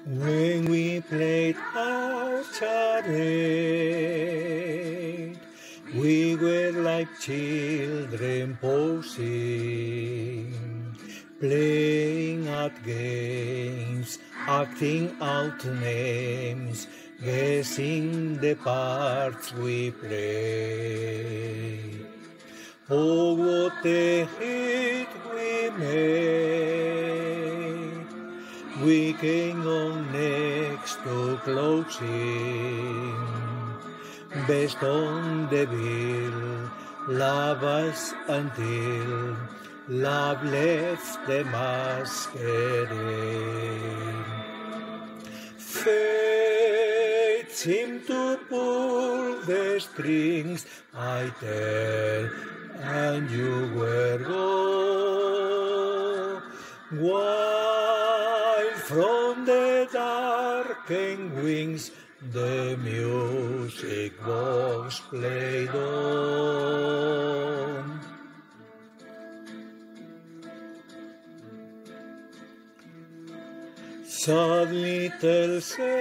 When we played our charade, we were like children posing, playing at games, acting out names, guessing the parts we played. Oh, what a hit we made! We came on next to closing, best on the bill, love us until love left the masquerade. Fate seemed to pull the strings, I tell, and you were gone. While from the darkened wings the music box played on. Sad little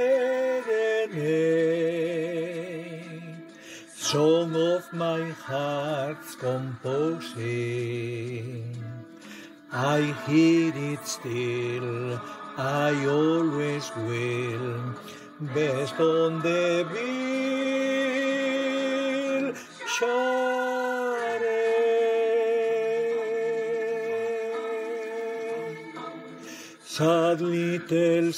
serenade, song of my heart's composing. I hear it still, I always will, best on the bill, Charade. Sad little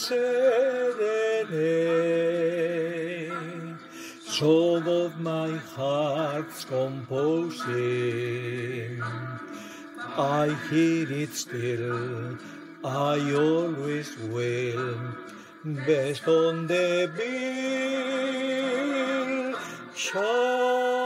serenade, song of my heart's composing. I hear it still, I always will, best on the bill, Charade.